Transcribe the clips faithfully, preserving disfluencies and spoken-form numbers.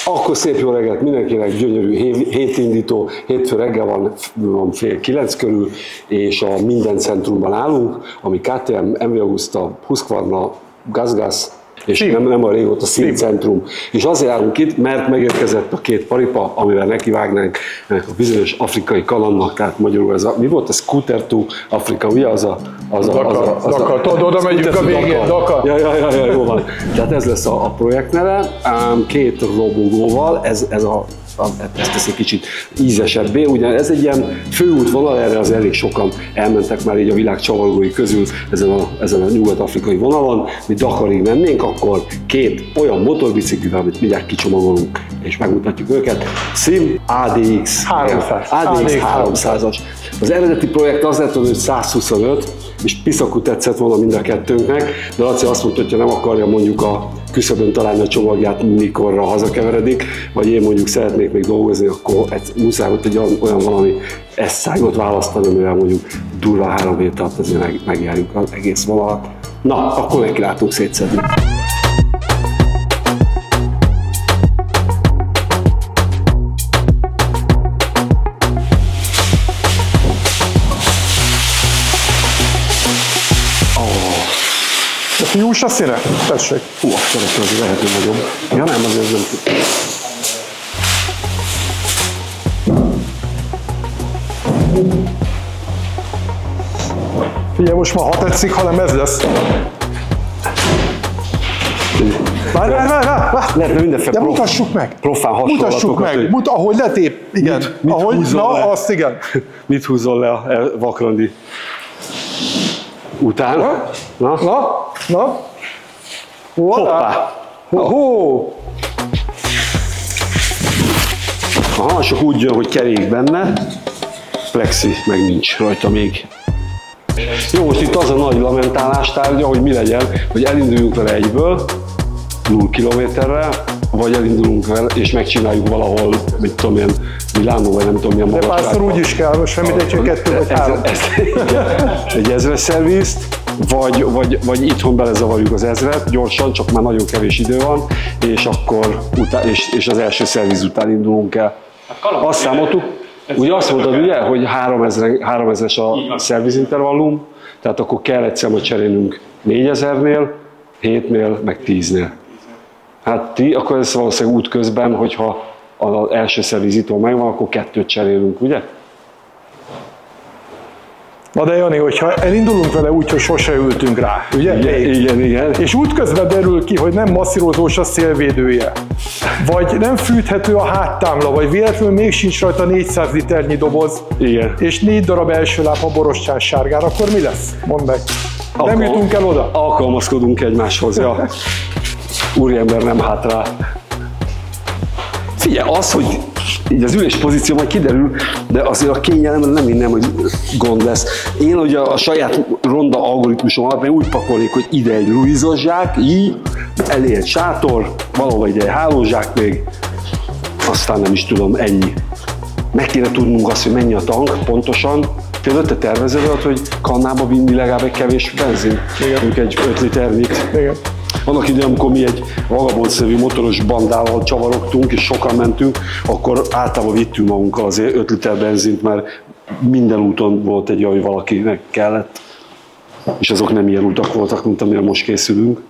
Akkor szép jó reggelt mindenkinek, gyönyörű hétindító, hétfő reggel van, van fél kilenc körül, és a Minden Centrumban állunk, ami ká té em, em vé Augusta, Husqvarna, GazGaz, és nem, nem a régóta Szín Centrum. És azért állunk itt, mert megérkezett a két paripa, amivel nekivágnánk a bizonyos afrikai kalandnak, tehát magyarul ez a, mi volt a Scooter to Afrika, ugye az a... Az a, az a, az a, Dakar, tudod, oda megyünk a végén, Dakar. Ja, ja, ja, ja, jó van. Tehát ez lesz a, a projekt neve, két robogóval, ez, ez a ezt teszi kicsit ízesebbé, ugyan ez egy ilyen főútvonal, erre az elég sokan elmentek már így a világ csavargói közül ezen a, ezen a nyugat-afrikai vonalon. Mi Dakarig mennénk, akkor két olyan motorbiciklivel, amit mindjárt kicsomagolunk és megmutatjuk őket. Sim á dé iksz háromszázas. Az eredeti projekt az lett, hogy százhuszonöt, és piszakú tetszett volna mind a kettőnknek, de Laci azt mondta, hogy ha nem akarja mondjuk a küszöbön találni a csomagját, mikorra hazakeveredik, vagy én mondjuk szeretnék még dolgozni, akkor egy, muszáj volt egy olyan, olyan valami esszágot választani, amivel mondjuk durva három hét alatt azért meg, megjárjuk az egész vonalat. Na, akkor neki látunk szétszedni. Fiús a színe? Tessék. Hú, akkor ez azért lehet, hogy nagyobb. Ja nem, azért nem tud. Figyelj, most már ha tetszik, hanem ez lesz. Várj, várj, várj, várj! Lehetne mindenféle de mutassuk meg! Profán hasonlatokat. Mutassuk meg, hogy... Mut, ahogy letép, igen. Mit, mit ahogy, na, le? azt igen. Mit húzol le a Vakrandi után? Na, na, na. na. Hoppá! Ho-ho! Aha, csak úgy jön, hogy kerék benne, plexi meg nincs rajta még. Jó, most itt az a nagy lamentálás tárgya, hogy mi legyen, hogy elinduljunk vele egyből, nulla kilométerre, vagy elindulunk vele és megcsináljuk valahol, mit tudom én, Milánó, vagy nem tudom milyen magasságban. De párszor úgy is kell, most semmi, de csak kettő vagy három. Egy ezres szervizt, vagy, vagy, vagy itthon belezavarjuk az ezret, gyorsan, csak már nagyon kevés idő van, és akkor után, és, és az első szerviz után indulunk el. Hát azt számoltuk, ugye azt mondtad, ugye, hogy háromezres a szervizintervallum, tehát akkor kell egyszer majd cserélnünk négyezernél, hétnél, meg tíznél. Hát ti, akkor ez valószínűleg útközben, hogyha az első szervizító megvan, akkor kettőt cserélünk, ugye? Na de Jani, hogyha elindulunk vele úgy, hogy sose ültünk rá, ugye? Igen, igen, igen. És útközben derül ki, hogy nem masszírozós a szélvédője, vagy nem fűthető a háttámla, vagy véletlenül még sincs rajta négyszáz liternyi doboz, igen. És négy darab első láp a borostyán sárgán, akkor mi lesz? Mondd meg. Nem Alkal jutunk el oda? Alkalmazkodunk egymáshoz, ja. Úriember nem hátrál. Figyelj, az, hogy így az ülés pozíció majd kiderül, de azért a kényelem nem hinnem, hogy gond lesz. Én ugye a saját ronda algoritmusom alapján úgy pakolnék, hogy ide egy luizos zsák, így, elé egy sátor, valahol egy hálózsák még, aztán nem is tudom, ennyi. Meg kéne tudnunk azt, hogy mennyi a tank pontosan. Például te tervezed, hogy kannába vinni legalább egy kevés benzin, mondjuk egy öt liternyit. Igen. Annak idején, amikor mi egy vagabondszerű motoros bandával csavarogtunk és sokan mentünk, akkor általában vittünk magunkkal azért öt liter benzint, mert minden úton volt egy olyan, hogy valakinek kellett. És azok nem ilyen utak voltak, mint amire most készülünk.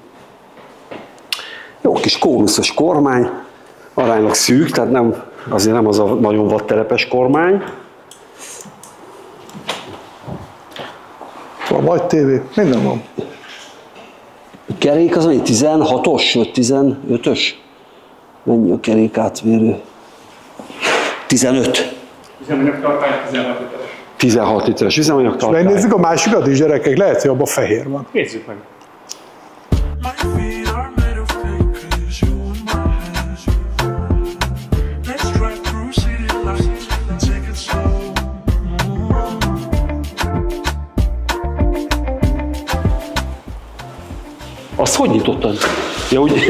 Jó kis kónuszos kormány, aránylag szűk, tehát nem, azért nem az a nagyon vadtelepes kormány. A nagy tévé, minden van. A kerék az egy tizenhatos vagy tizenötös? Mennyi a kerék átvérő? tizenöt. Üzemanyagtartály tizenhat literes. tizenhat literes üzemanyagtartály. Megnézzük a másikat is, gyerekek, lehet, hogy abban fehér van. Nézzük meg. Azt hogy nyitottad? Ja, ugye?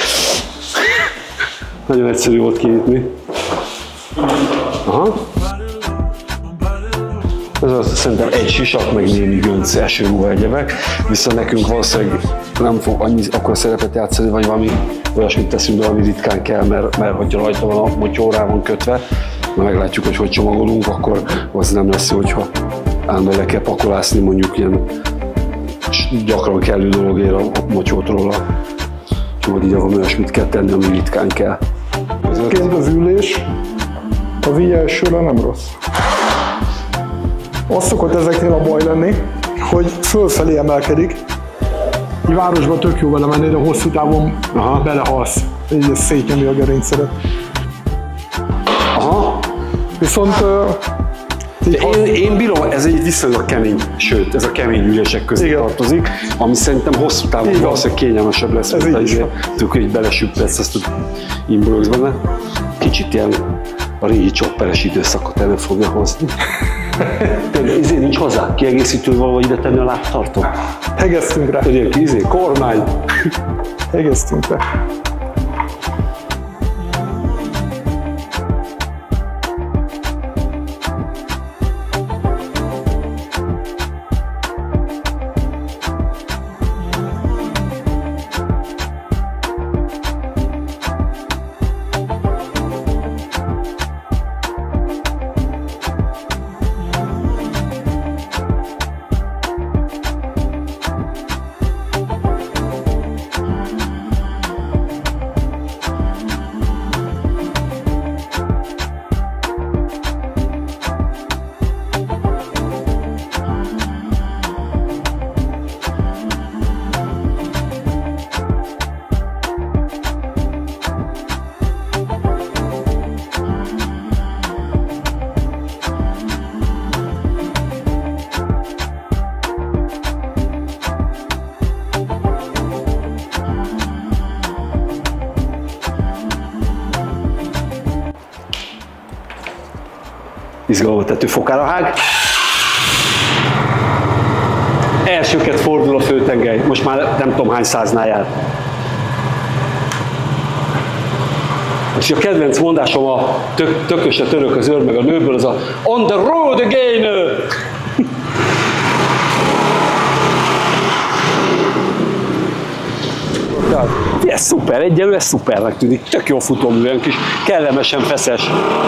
Nagyon egyszerű volt kinyitni. Aha. Ez az, szerintem egy sisak, meg némi gönc, esőruha, egyebek, viszont nekünk valószínűleg nem fog annyi akkor szerepet játszani, vagy valami olyasmit teszünk be, ami ritkán kell, mert, mert hogyha rajta van a motyó, rá van kötve, na meglátjuk, hogy hogy csomagolunk, akkor az nem lesz jó, hogyha állandóan le kell pakolászni mondjuk ilyen gyakran kellő dologért a motyót róla. Úgyhogy így van olyasmit kell tenni, ami ritkán kell. Ként az ülés az így elsőre nem rossz. Az szokott ezeknél a baj lenni, hogy fölfelé emelkedik. Egy városban tök jó vele menni, de hosszú távon aha. belehalsz. Így ez szétnyomja a gerinceret. Aha. Viszont Én, én bírom, ez egy viszonylag kemény, sőt, ez a kemény ülések közé igen. tartozik, ami szerintem hosszú távon valószínűleg kényelmesebb lesz, mint azért, hogy belesüppetsz ezt a imbrögsz benne. Kicsit ilyen a régi csopperes időszakot elő fogja hozni. Izé nincs hozzá, kiegészítő valahol ide tenni a lábtartót. Hegesztünk rá. Ilyen izé, kormány. Hegesztünk rá. Izgalomba tető fokára hág. Elsőket fordul a főtengely, most már nem tudom hány száznál jár. És a kedvenc mondásom a tök, tökös a török az őr meg a nőből, az a on the road again! Ez szuper, egyelőre ez szupernek tűnik, tök jó futómű, olyan kis kellemesen feszes.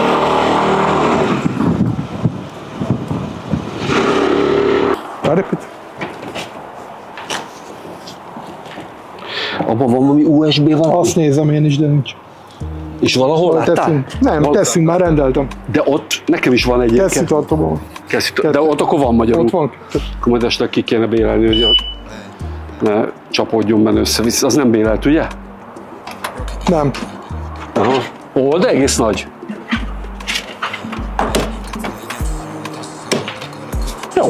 Abban van valami u es bé valami? Azt nézem én is, de nincs. És valahol láttál? Teszünk. Nem, Val teszünk, már rendeltem. De ott nekem is van egyébként. Kesztyűtartóban. Kesztyűtartóban. De ott akkor van magyarul. Ott van. Akkor majd este ki kéne bélelni, hogy ne csapódjon benne össze-vissza. Az nem bélelt, ugye? Nem. Aha. Ó, de egész nagy. Jó.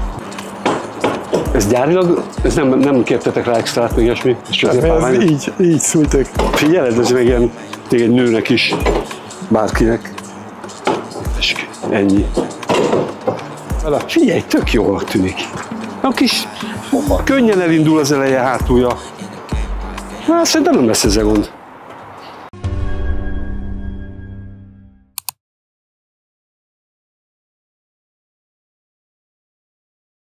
Ez gyárilag, ez nem, nem kértetek rá extrát, meg ilyesmi? Nem, ez így, így szülték. Figyeled, ez meg ilyen egy nőnek is, bárkinek. És ennyi. Figyelj, tök jól tűnik. A kis, könnyen elindul az eleje, hátulja. Hát szerintem nem lesz ez a gond.